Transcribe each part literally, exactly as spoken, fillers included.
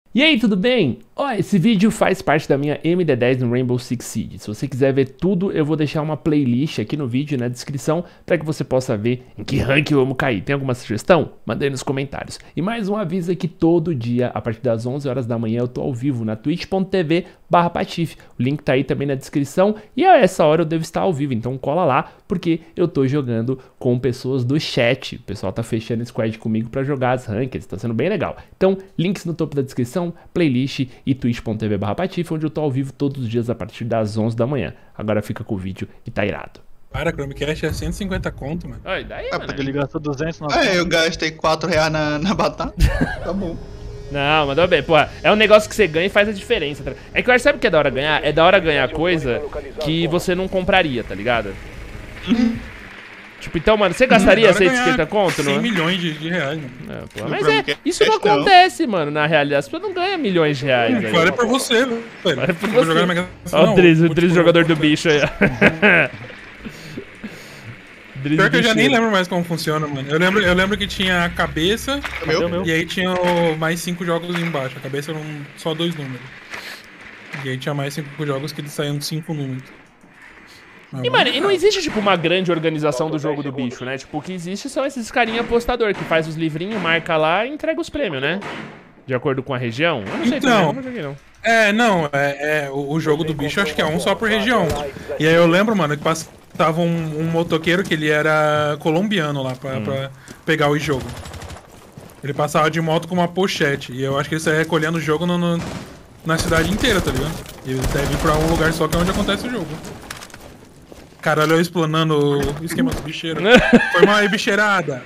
E aí, tudo bem? Ó, esse vídeo faz parte da minha M D dez no Rainbow Six Siege. Se você quiser ver tudo, eu vou deixar uma playlist aqui no vídeo, na descrição, para que você possa ver em que rank eu amo cair. Tem alguma sugestão? Manda aí nos comentários. E mais um aviso aqui, todo dia, a partir das onze horas da manhã, eu tô ao vivo na twitch ponto tv barra patife. O link tá aí também na descrição e a essa hora eu devo estar ao vivo, então cola lá, porque eu tô jogando com pessoas do chat. O pessoal tá fechando squad comigo para jogar as rankeds, tá sendo bem legal. Então, links no topo da descrição, playlist e twitch ponto tv barra patife, onde eu tô ao vivo todos os dias a partir das onze da manhã. Agora fica com o vídeo e tá irado. Para, Chromecast é cento e cinquenta conto, mano. Oi, daí, Ah, mano? ele gastou duzentos na É, eu gastei quatro reais na, na batata. Tá bom. Não, mandou bem, porra, é um negócio que você ganha e faz a diferença, tá? É que eu acho, sabe o que é da hora ganhar? É da hora ganhar coisa que você não compraria, tá ligado? Tipo, então, mano, você gastaria cento e cinquenta conto, não? cem milhões de, de reais, mano. É, porra, mas é, isso não acontece, mano, na realidade. As pessoas não ganham milhões de reais, velho. Vale por você, velho. Vale por Vou você. jogar na Mega Sena, Ó não, o Driz, o vou, Driz tipo, jogador do vou- bicho aí, ó. Driz Pior que eu já nem bicheiro. lembro mais como funciona, mano. Eu lembro, eu lembro que tinha a cabeça Meu? meu? e aí tinha o- mais cinco jogos embaixo. A cabeça eram só dois números. E aí tinha mais cinco jogos que eles saíam cinco números. Mas, E, mano, e não existe, tipo, uma grande organização do jogo do bicho, né? Tipo, o que existe são esses carinha apostador que faz os livrinhos, marca lá e entrega os prêmios, né? De acordo com a região. Eu não sei Então. também, eu não joguei, não. É, não, é, é, o, o jogo do bicho eu acho que é um só por região. E aí eu lembro, mano, que passava um, um motoqueiro que ele era colombiano lá pra, Hum. pra pegar o jogo. Ele passava de moto com uma pochete. E eu acho que ele saía recolhendo o jogo no, no- na cidade inteira, tá ligado? E ele deve ir pra um lugar só que é onde acontece o jogo. Caralho, eu explanando o esquema do bicheiro. Foi mal aí, bicheirada.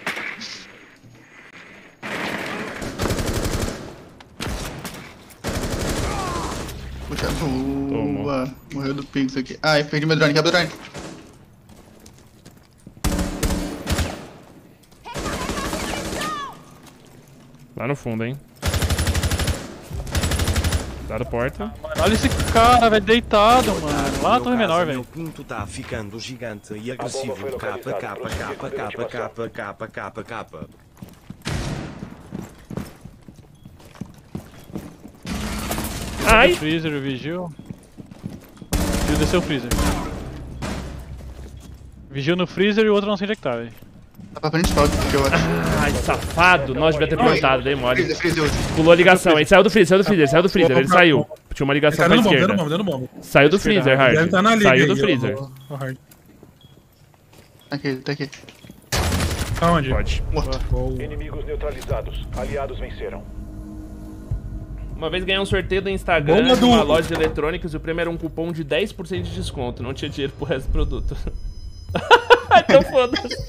Puxa, boa. Morreu do Pix aqui. Ai, perdi meu drone. Quebra o drone. Lá no fundo, hein? Dado porta. Mano, olha esse cara, velho, deitado, mano. Lá na torre menor, Meu velho. pinto tá ficando gigante e agressivo. Capa, capa, capa, capa, capa, capa, capa, capa. Ai! Freezer, o Vigil. Vigil desceu o freezer. Vigil no freezer e o outro não sei onde é que tá, velho. Tá pra principal, que eu acho. Ai, safado! Nós devia ter plantado, dei mole. Freezer, freezer, outro. Pulou a ligação, ele saiu do freezer, saiu do freezer, saiu do freezer, ele saiu. Tinha uma Ele ligação tá pra dando bomba, esquerda. dando bomba, dando bomba. Saiu do freezer, Deve Hard. estar na liga Saiu do aí, freezer. ó, ó, Hard. Aqui, tá aqui. Aonde? Pode. Morto. Gol. Inimigos neutralizados. Aliados venceram. Uma vez ganhei um sorteio do Instagram Bomba de uma do- loja de eletrônicos e o prêmio era um cupom de dez por cento de desconto. Não tinha dinheiro pro resto do produto. Então foda-se.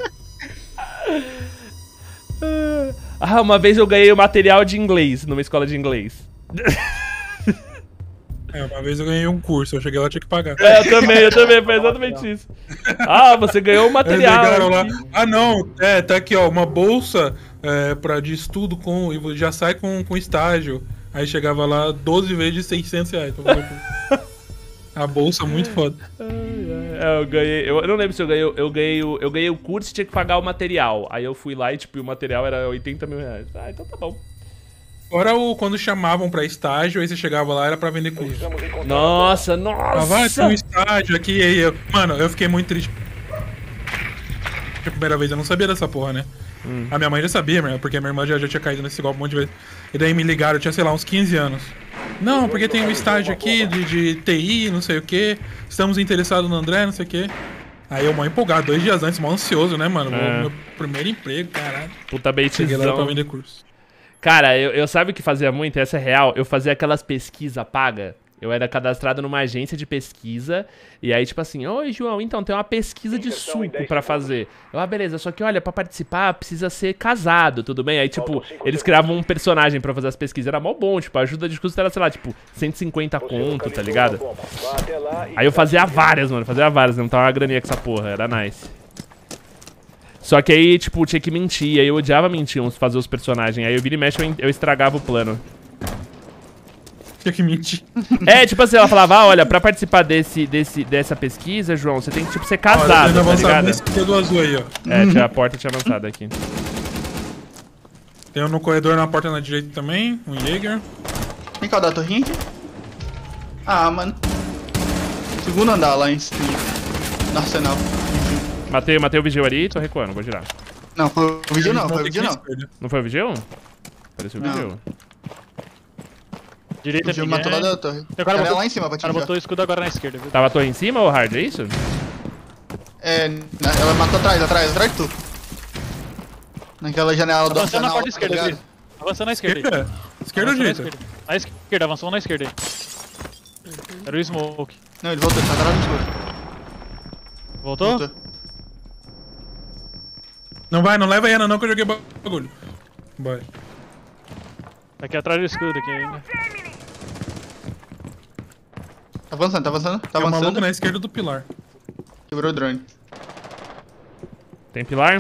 Ah, uma vez eu ganhei o material de inglês numa escola de inglês. É, uma vez eu ganhei um curso, eu cheguei lá e tinha que pagar. É, eu também, eu também, foi exatamente isso. Ah, você ganhou o Eles material. ligaram lá. aqui. Ah, não, é, tá aqui, ó, uma bolsa é, pra, de estudo com. E já sai com, com estágio. Aí chegava lá doze vezes de seiscentos reais. pra fazer o curso. A bolsa muito foda. É, eu ganhei. Eu, eu não lembro se eu ganhei. Eu ganhei, o, eu ganhei o curso e tinha que pagar o material. Aí eu fui lá e, tipo, o material era oitenta mil reais. Ah, então tá bom. Fora o, quando chamavam pra estágio, aí você chegava lá, era pra vender curso. Precisamos encontrar Nossa, Ah, vai, tem nossa! um estágio aqui, e aí, eu- mano, eu fiquei muito triste. A primeira vez eu não sabia dessa porra, né? Hum. A minha mãe já sabia, meu, porque minha irmã já, já tinha caído nesse golpe um monte de vezes. E daí me ligaram, eu tinha, sei lá, uns quinze anos. Não, porque tem um estágio aqui de, de T I, não sei o que. Estamos interessados no André, não sei o que. Aí eu mó empolgado, dois dias antes, mó ansioso, né, mano? É. Meu primeiro emprego, caralho. Puta Cheguei lá pra baitzão. vender curso. Cara, eu, eu sabe o que fazia muito? Essa é real. Eu fazia aquelas pesquisas paga. Eu era cadastrado numa agência de pesquisa. E aí, tipo assim, oi, João, então tem uma pesquisa de suco pra fazer. Eu, ah, beleza, só que olha, pra participar precisa ser casado, tudo bem? Aí, tipo, eles criavam um personagem pra fazer as pesquisas. Era mó bom, tipo, a ajuda de custo era, sei lá, tipo, cento e cinquenta conto, tá ligado? Vá até lá e Aí eu fazia várias, mano, fazia várias, não tava uma graninha com essa porra, era nice. Só que aí, tipo, tinha que mentir, aí eu odiava mentir, uns fazer os personagens. Aí eu vira e mexe, eu, en- eu estragava o plano. Tinha que mentir. É, tipo assim, ela falava, ah, olha, pra participar desse, desse, dessa pesquisa, João, você tem que, tipo, ser casado, Olha, tá avançado ligado? nesse corredor azul aí, ó. É, tinha a porta tinha avançado aqui. Tem um no corredor na porta na direita também, um Jäger. Vem cá, da torrinha aqui. Ah, mano. Segundo andar lá em cima. No arsenal. Matei, matei o vigil ali, tô recuando, vou girar. Não, foi o vídeo não, foi o Tem vídeo que ir não. esquerda. Não foi o vigil? Pareceu o Não. vigil. O Direita vídeo matou lá ninguém. da torre. Tem o cara Janela botou- lá em cima pra O te cara já. botou o escudo agora na esquerda, viu? Tava a torre em cima ou hard, é isso? É, na- ela matou atrás, atrás, atrás de tu. Naquela janela do Avançando na arsenal. porta tá esquerda, ligado? Gris. Avançando na esquerda. aí. Esquerda? Esquerda ou Avançou na direita? esquerda. Na esquerda, avançou na esquerda aí. Era o Smoke. Não, ele voltou, ele tá atrás do escuro. Voltou? Voltou. Não vai, não leva a Ana não que eu joguei bagulho. Vai. Tá aqui atrás do escudo aqui ainda. Tá avançando, tá avançando, tá Tem um maluco avançando. na esquerda do pilar. Quebrou o drone. Tem pilar?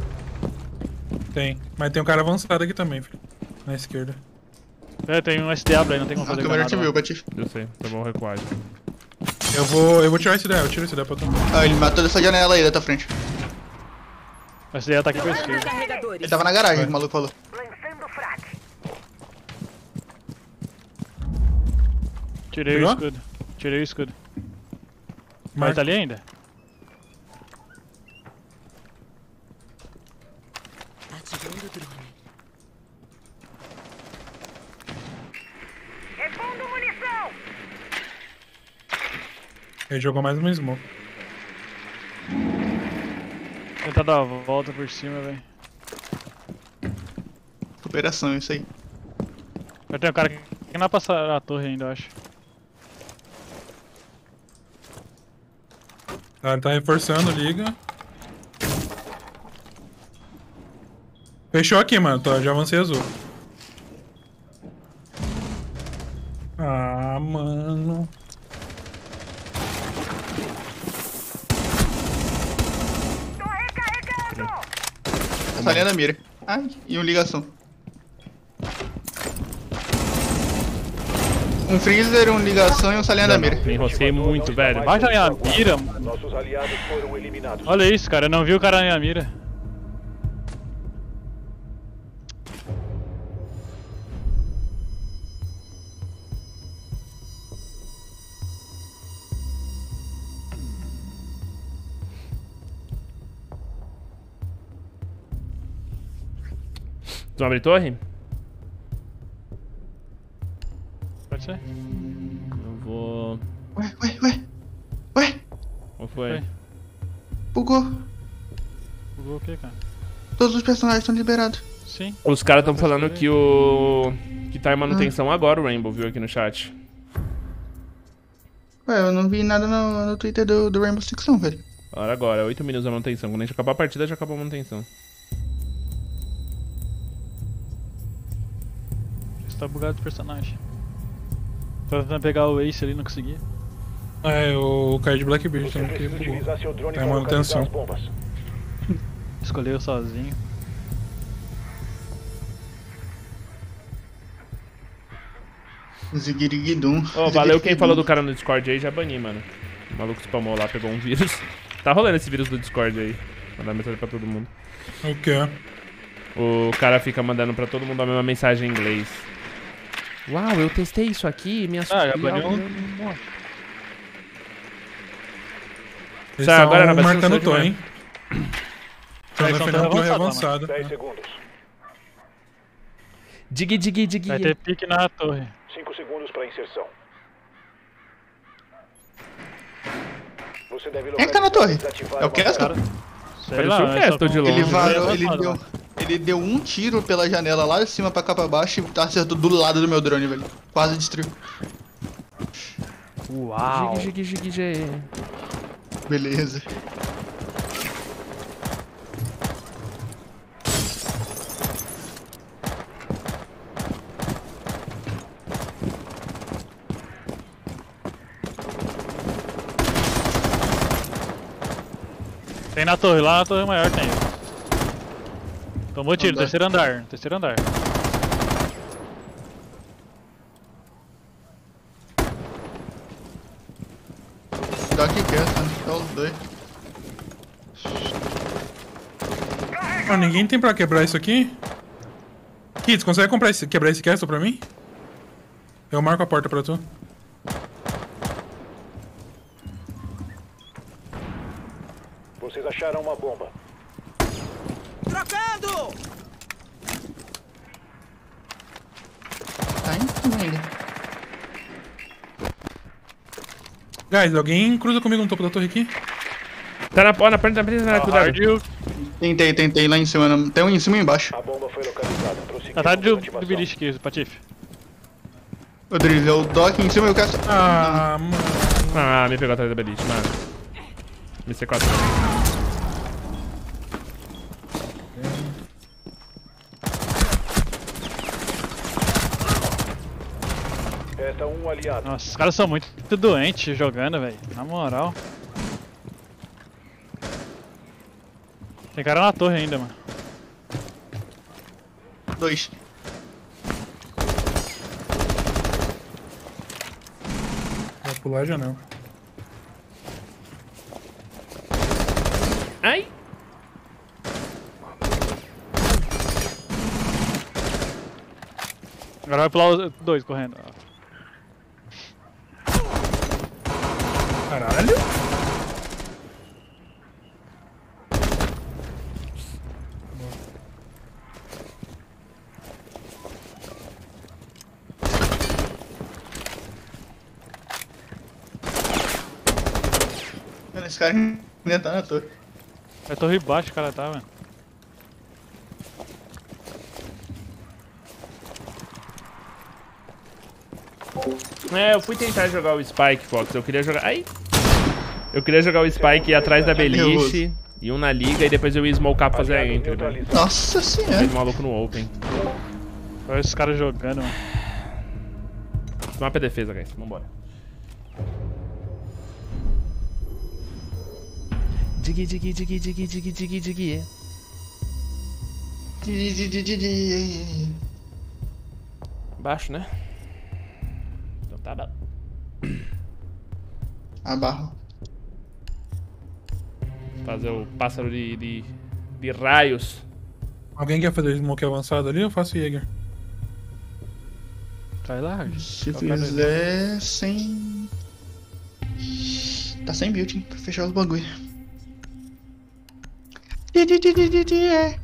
Tem. Mas tem um cara avançado aqui também, filho. Na esquerda. É, tem um S D W aí, não tem como A fazer câmera granada te lá. viu, Patife. Eu sei, tá bom, recuar. Eu vou. Eu vou tirar esse daí, eu tiro esse daí pra tu. Ah, ele matou dessa janela aí da tua frente. O S D W tá aqui pra esquerda. Ele tava na garagem, Vai. o maluco falou. Tirei Pegou? o escudo. Tirei o escudo. Mas Marca. tá ali ainda? Ativando o drone. Ele jogou mais uma smoke. Tentar dar a volta por cima, velho. Operação, isso aí. Vai ter um cara que não passar a torre ainda, eu acho. Tá, ele tá reforçando, liga. Fechou aqui, mano. Tô, já avancei azul. Ah, mano. Essa linha da mira. Ai, e um ligação. Um freezer, um ligação e um salinha da mira. Me enrosquei muito, velho. Baixa a minha mira, mano. Nossos aliados foram eliminados. Olha isso, cara. Eu não vi o cara na minha mira. Tu abre torre? Pode ser? Eu vou... Ué, ué, ué. Ué, Qual foi? Foi. bugou. Bugou o que, cara? Todos os personagens estão liberados. Sim. Os caras tão falando que o... Que tá em manutenção agora o Rainbow, viu aqui no chat. Ué, eu não vi nada no, no Twitter do, do Rainbow Six não, velho. Hora agora, oito minutos a manutenção. Quando a gente acabar a partida, já acabou a manutenção. Você tá bugado de personagem. Tô tentando pegar o Ace ali, não consegui. É, o cara de Blackbeard Você também que precisa bugou. utilizar seu drone Tá em para localizar manutenção. as bombas. Escolheu sozinho. Ziguiriguidum. Ô, valeu quem falou do cara no Discord aí, já bani, mano. O maluco spamou lá, pegou um vírus. Tá rolando esse vírus do Discord aí. Mandar mensagem pra todo mundo. O quê? O cara fica mandando pra todo mundo a mesma mensagem em inglês. Uau, eu testei isso aqui, minha Ah, já e baniu algo- um monte. Eles Sai, agora estão não, vai ser marcando um torre, de hein? Estão Eles tão defendendo torre avançado, avançada. dez segundos. Digui, digui, digui. Vai ter pique na torre. cinco segundos para inserção. Você deve Quem tá na torre? desativar É o uma- Castle? Sei Parecia lá, o mas Castle só de com- longe. Ele varou, Vai ele avançado, deu, mano. ele deu um tiro pela janela lá de cima pra cá pra baixo e acertou do lado do meu drone, velho. Quase destruiu. Uau. Digui, digui, digui, digui. Beleza. Tem na torre, lá na torre maior tem. Tomou tiro, Andar. terceiro andar, terceiro andar. Dá aqui quieto, né? Só os dois. Ah, ninguém tem pra quebrar isso aqui? Kids, consegue comprar esse, quebrar esse castle pra mim? Eu marco a porta pra tu. Vocês acharam uma bomba. Trocando! Tá indo ainda. Guys, alguém cruza comigo no topo da torre aqui? Tá na, ó, na perna da presa, cuidado. Hard. Tentei, tentei lá em cima. não- Tem um em cima e embaixo. A bomba foi localizada. Prosseguimos Tá atrás com do, a do ativação. beliche aqui, Patife. O Drill, é o Doc em cima e o Castro. Ah, mano. Ah, me pegou atrás da beliche, mano. M C quatro. Resta um aliado. Nossa, os caras são muito doentes jogando, velho. Na moral. Tem cara na torre ainda, mano. Dois. Vou pular a janela. Ai! Agora vai pular os dois correndo. Caralho. Mano, esse cara ainda tá na torre. É torre baixa o cara tá, velho. É, eu fui tentar jogar o Spike, Fox. Eu queria jogar. Ai! Eu queria jogar o Spike e ir atrás da beliche. E um na liga e depois eu ia smocar pra fazer a Aliado entry, velho. neutralizado. Nossa senhora. Fez maluco no open. Olha esses caras jogando, mano. Esse mapa é defesa, guys. Vambora. Digi, digi, digi, digi, digi, digi, digi. Di, di, di, di, di. Baixo, né? Então tá bom. Abarro. Fazer o pássaro de, de, de raios. Alguém quer fazer smoke avançado ali? Eu faço Jäger. Traz lá, Hard. Se Qualquer fizer sem... Tá sem build, hein? Pra fechar os bagulho. Di, di, di, di, di, di, é.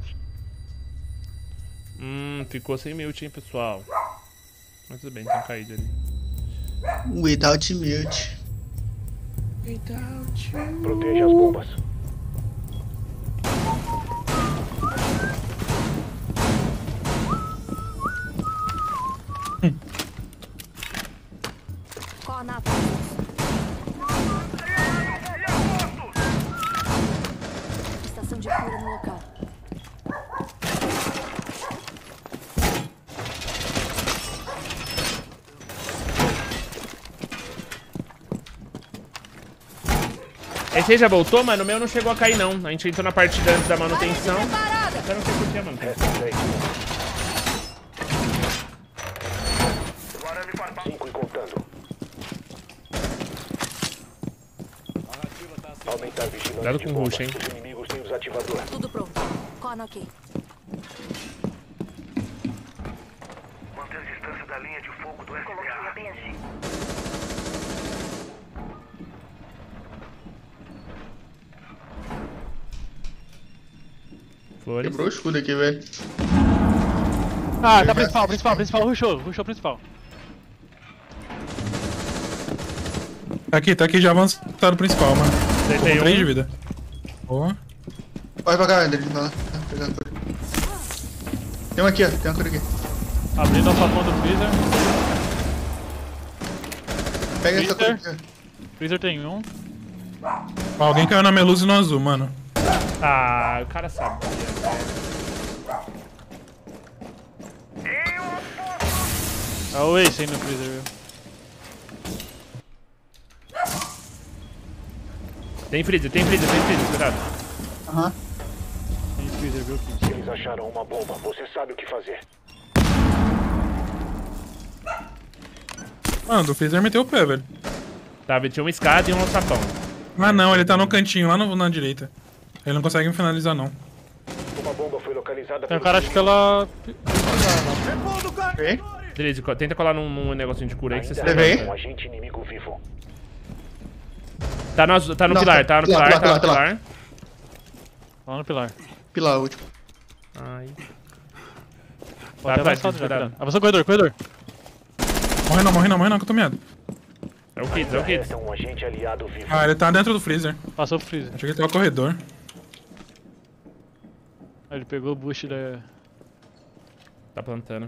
Hum, ficou sem mute, hein, pessoal. Mas tudo bem, tem um caído ali. Without mute. Proteja as bombas. Cornata. Estação de cura no local. Esse aí já voltou, mano? O meu não chegou a cair, não. A gente entrou na partida antes da manutenção. Preparada. Eu não sei por que, mano. Restam dez segundos. Cinco e contando. Aumentar a vigilância Cuidado de com o bomba. rush, hein? Os inimigos têm o desativador. Tudo pronto. Corna ok. Manter a distância da linha de fogo do S D A. Flores. Quebrou o escudo aqui, velho. Ah, tá principal, principal, principal. Rushou, rushou principal. Tá aqui, tá aqui já avançado o principal, mano. Acertei três de um. vida. Boa. Vai pra cá, André. Vai lá. Tá pegando cura. Tem um aqui, ó. Tem uma cura aqui. Abrindo a sua ponta do freezer. Pega essa cura Freezer. aqui, Freezer tem um. Ó, alguém caiu na minha luz e no azul, mano. Ah, o cara sabia. É o Ace aí no freezer, viu? Tem freezer, tem freezer, tem freezer, cuidado. ó. Aham. Tem freezer, viu, Kid? Eles acharam uma bomba. Você sabe o que fazer. Mano, o Freezer meteu o pé, velho. Tá, tinha uma escada e um alçapão. Ah não, ele tá no cantinho, lá no- na direita. Ele não consegue me finalizar, não. Uma bomba foi localizada Tem um pelos cara acho inimigos. pela... Ok. Beleza, tenta colar num, num negocinho de cura aí que você se Levei. levanta. Um agente inimigo vivo. Tá no, tá no Não, pilar, tá no pilar, pilar, pilar, tá no pilar, pilar. Lá no pilar. Pilar último. Ai. Pode ter tá, avançado já, cuidado. cuidado. Avançou o corredor, corredor. Morre não, morre não, morre não, que eu tô medo. É o Kids, é o Kids. Resta um agente aliado vivo. Ah, ele tá dentro do freezer. Passou o freezer. Achei que ele tava no corredor. Aí ele pegou o boost da... Tá plantando.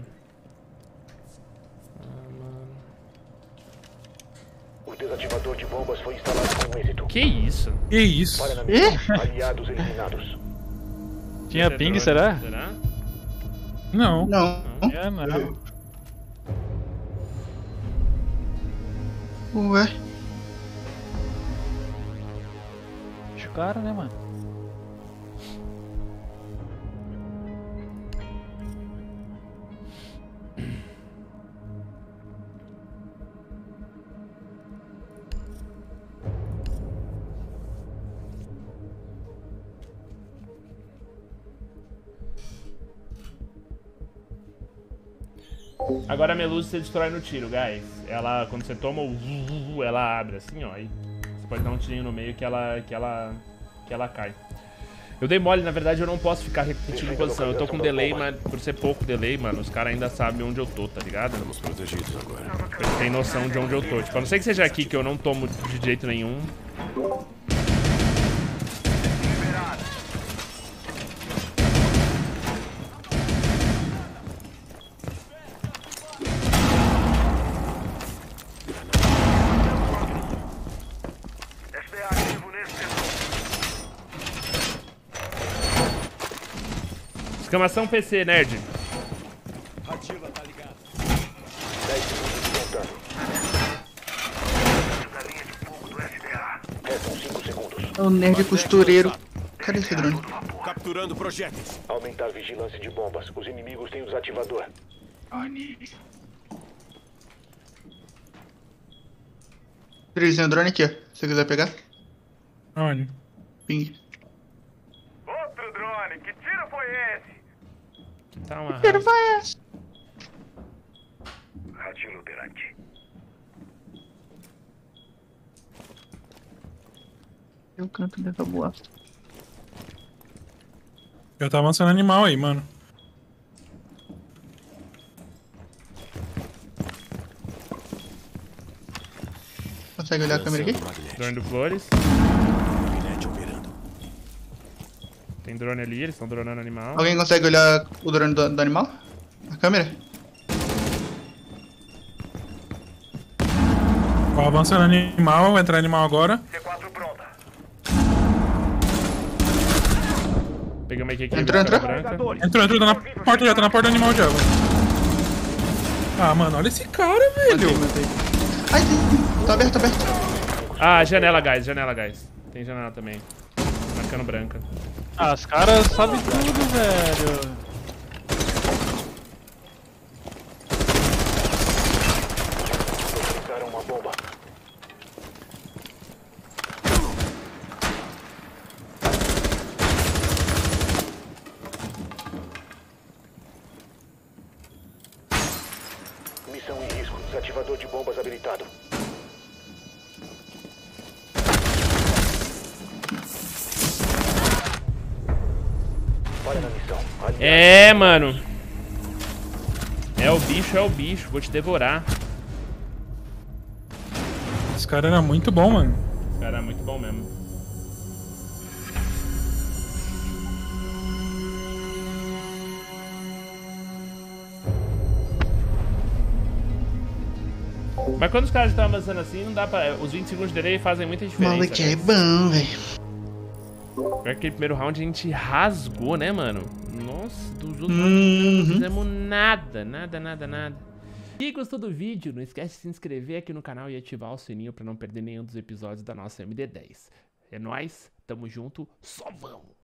O desativador de bombas foi instalado com êxito. Que isso? Que isso? Falha na missão. Aliados eliminados. Tinha ping, será? Será? Não. Não. É, não. Ué. Deixa o cara, né, mano? Agora a Melusa você destrói no tiro, guys. Ela, quando você toma o vuv, ela abre assim, ó. E você pode dar um tirinho no meio que ela, que ela, que ela cai. Eu dei mole, na verdade eu não posso ficar repetindo posição. Eu tô com delay, mas por ser pouco delay, mano, os caras ainda sabem onde eu tô, tá ligado? Estamos protegidos agora. Eles têm noção de onde eu tô. Tipo, a não ser que seja aqui que eu não tomo de jeito nenhum. S D A ativo nesse setor. Exclamação P C, nerd. dez segundos de contando. Da linha de fogo do S D A. Restam cinco segundos. É o nerd costureiro. Cadê esse drone? Capturando projéteis. Aumentar a vigilância de bombas. Os inimigos têm o desativador. Trêsinho drone aqui, ó. Se você quiser pegar. Onde? Ping. Outro drone. Que tiro foi esse? Que tá uma Quero rasa. mais. Radilo operante. Eu canto dessa bosta. Já tá avançando animal aí, mano. Consegue olhar a câmera aqui? Drone do Flores. Gabinete operando. Tem drone ali, eles estão dronando animal. Alguém consegue olhar o drone do, do animal? A câmera? Ó, avançando animal, vai entrar animal agora. C quatro pronta. Pegamos aqui, aqui Entrou, entrou? branca. Entrou, entrou, tá na porta já, tá na porta do animal já. Ah, mano, olha esse cara, velho. Ai, tem, tem. Tá aberto, tá aberto. Ah, janela, guys, janela, guys. Tem janela também. Marcando branca. Ah, os caras sabem tudo, velho. Usaram uma bomba. Missão em risco. Desativador de bombas habilitado. Falha na missão. Aliado. É, mano. É o bicho, é o bicho. Vou te devorar. Esse cara era muito bom, mano. Esse cara é muito bom mesmo. Mas quando os caras estão avançando assim, não dá pra... Os vinte segundos de delay fazem muita O diferença. maluco é né? bom, velho. Pior que aquele primeiro round a gente rasgou, né, mano? Nossa, dos outros Uhum. não fizemos nada, nada, nada, nada. E gostou do vídeo? Não esquece de se inscrever aqui no canal e ativar o sininho pra não perder nenhum dos episódios da nossa M D dez. É nóis, tamo junto, só vamos!